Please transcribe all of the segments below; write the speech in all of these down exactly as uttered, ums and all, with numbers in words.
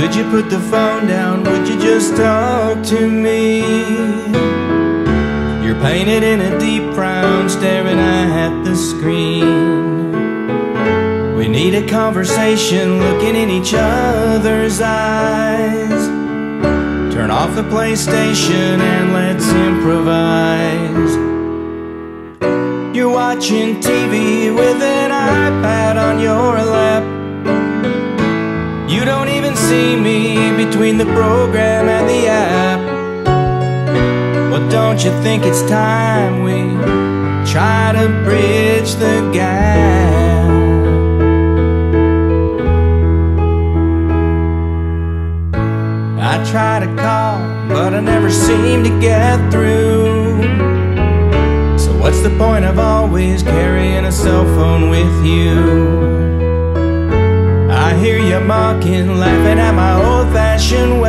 Could you put the phone down? Would you just talk to me? You're painted in a deep frown, staring at the screen. We need a conversation, looking in each other's eyes. Turn off the PlayStation and let's improvise. You're watching T V with an iPad on your lap. You don't even see me between the program and the app. Well, don't you think it's time we try to bridge the gap? I try to call, but I never seem to get through. So what's the point of always carrying a cell phone with you? I hear you mocking, laughing at my old-fashioned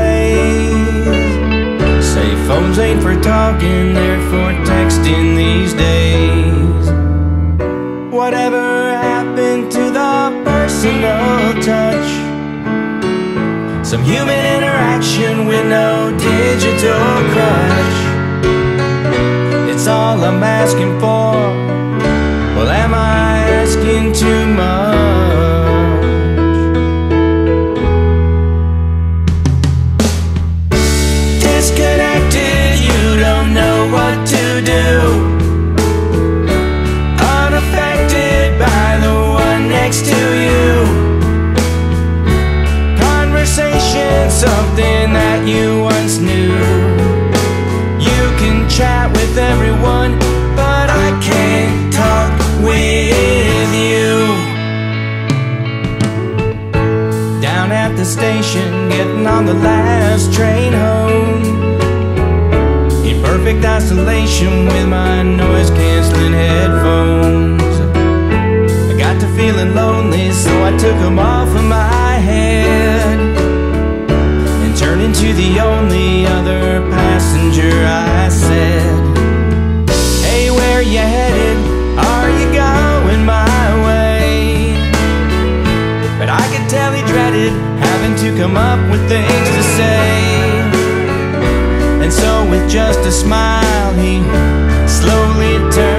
ways. Say phones ain't for talking, they're for texting these days. Whatever happened to the personal touch? Some human interaction with no digital crutch. It's all I'm asking for. Well, am I asking too much? Disconnected, you don't know what to do. Unaffected by the one next to you. Conversation, something that you once knew. You can chat with everyone, but I can't talk with you. Down at the station, getting on the last train home, in perfect isolation with my noise-canceling headphones. I got to feeling lonely, so I took them off of my head and turned into the only other passenger. I said, hey, where you headed? Are you going my way? But I could tell he dreaded having to come up with things to say. And so with just a smile, he slowly turned